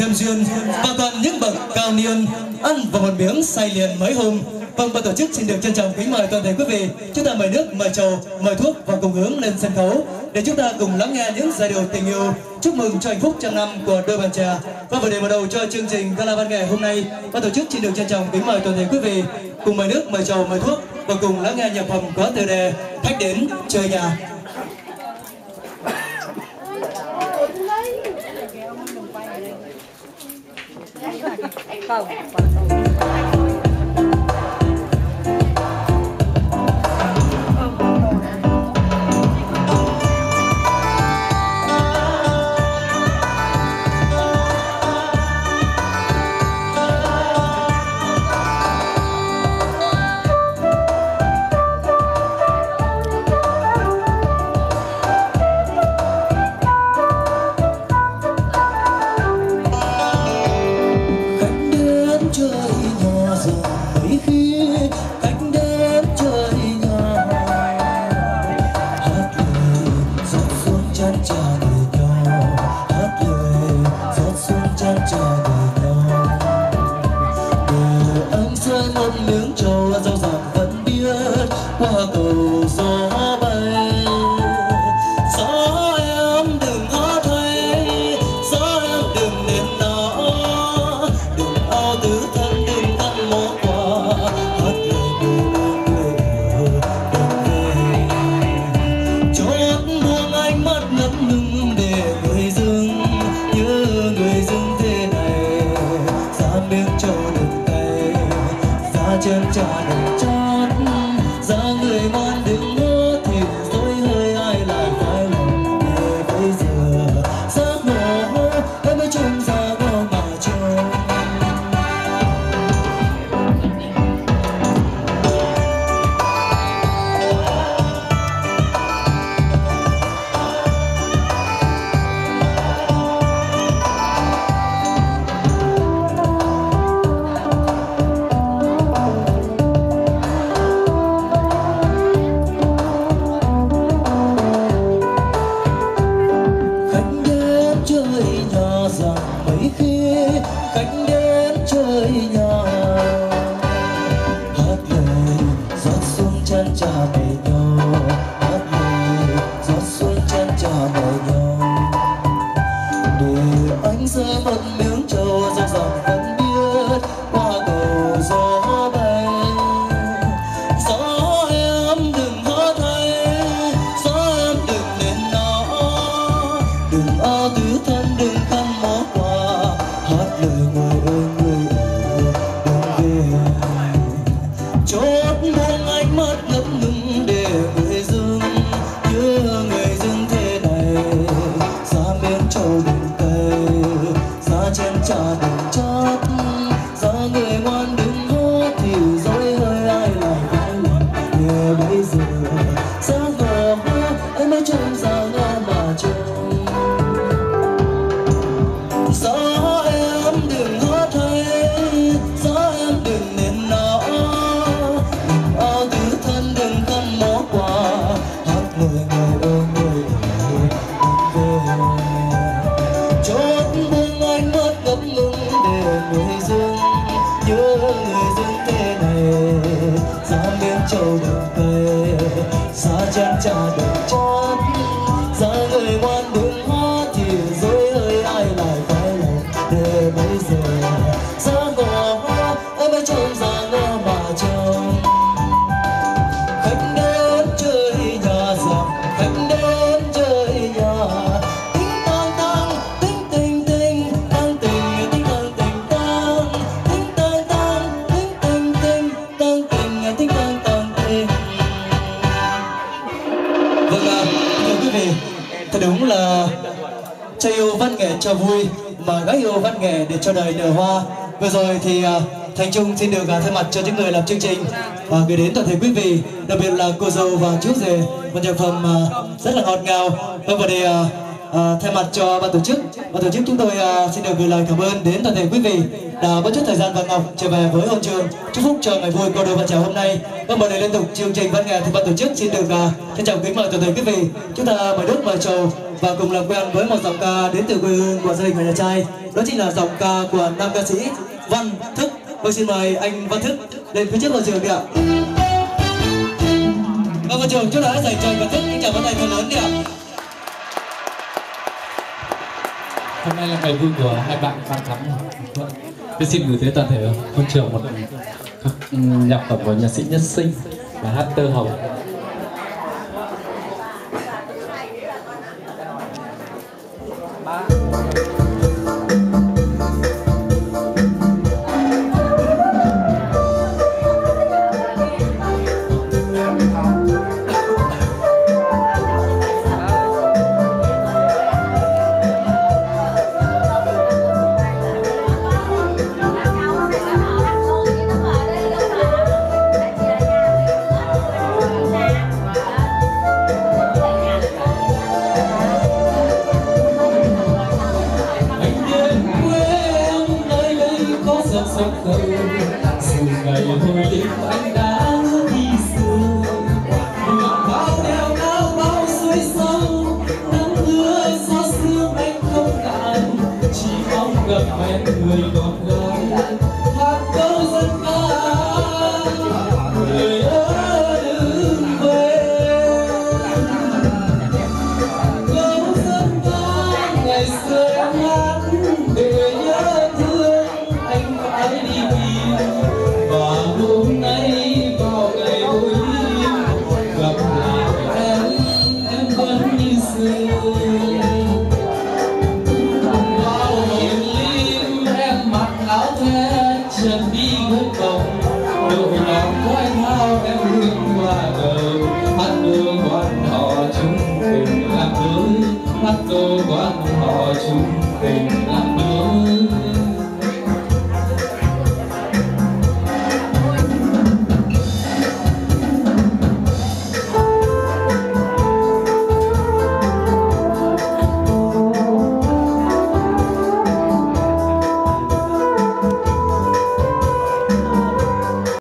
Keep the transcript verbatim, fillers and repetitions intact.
thêm duyên và còn những bậc cao niên ăn vào một miếng say liền mấy hôm. Vâng, ban tổ chức xin được trân trọng kính mời toàn thể quý vị, chúng ta mời nước, mời trầu, mời thuốc và cùng hướng lên sân khấu để chúng ta cùng lắng nghe những giai điệu tình yêu chúc mừng cho hạnh phúc trăm năm của đôi bàn trà. Và vừa để mở đầu cho chương trình gala văn nghệ hôm nay, ban tổ chức xin được trân trọng kính mời toàn thể quý vị cùng mời nước, mời trầu, mời thuốc và cùng lắng nghe nhạc phẩm có tựa đề Khách đến chơi nhà. Không. Cho vui mà gái yêu văn nghệ để cho đời nở hoa. Vừa rồi thì uh, Thành Trung xin được uh, thay mặt cho những người làm chương trình và uh, gửi đến toàn thể quý vị, đặc biệt là cô dâu và chú rể, một nhạc phẩm uh, rất là ngọt ngào. Vâng, và để uh, À, thay mặt cho ban tổ chức, ban tổ chức chúng tôi à, xin được gửi lời cảm ơn đến toàn thể quý vị đã bất chấp thời gian và ngọc trở về với hôn trường, chúc phúc cho ngày vui qua đôi vợ chồng hôm nay. Và mở đầu liên tục chương trình văn nghệ thì ban tổ chức xin được à, trân trọng kính mời toàn thể quý vị chúng ta mời đốt mời trầu và cùng làm quen với một giọng ca đến từ quê hương của gia đình người nhà trai, đó chính là giọng ca của nam ca sĩ Văn Thức. Vâng, xin mời anh Văn Thức lên phía trước hôn trường đi ạ. Vâng, hôn trường chúng ta hãy dành cho anh Văn Thức những tràng pháo tay thật lớn đi ạ. Hôm nay là ngày vui của hai bạn Phan Thắm. Tôi xin gửi tới toàn thể hôn trường một nhạc phẩm của nhạc sĩ Nhất Sinh và hát Tơ Hồng. Dù ngày hồi đêm anh đã đi xưa, đường cao đeo cao bao suối sông, nắng mưa gió sương anh không ngại, chỉ mong gặp em người ngọt ngào hát câu dân ca người ơi đừng về. Câu dân ca ngày xưa em hát để nhớ thương anh phải đi tìm, và hôm nay vào ngày vui gặp lại em em vẫn như xưa. Bao hiền lim em mặc áo the chân đi gối cổng, đội nón quay thao em hương hoa đầu hát đường